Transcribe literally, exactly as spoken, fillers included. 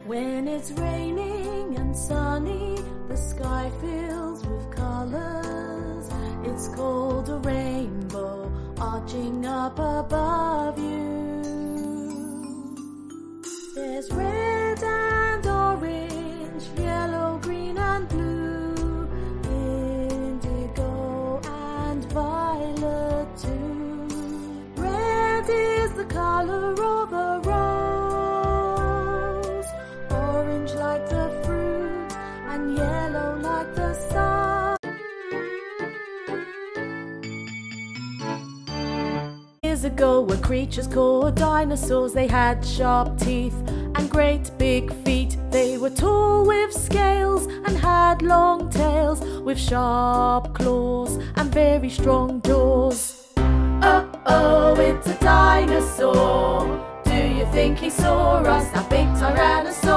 When it's raining and sunny, the sky fills with colors. It's called a rainbow, arching up above you. There's red and orange, yellow, green and blue, indigo and violet too. Red is the color of a rose, orange like the fruit and yellow like the sun. Years ago were creatures called dinosaurs. They had sharp teeth and great big feet. They were tall with scales and had long tails, with sharp claws and very strong jaws. Oh, oh, it's a dinosaur. Do you think he saw us, that big tyrannosaur?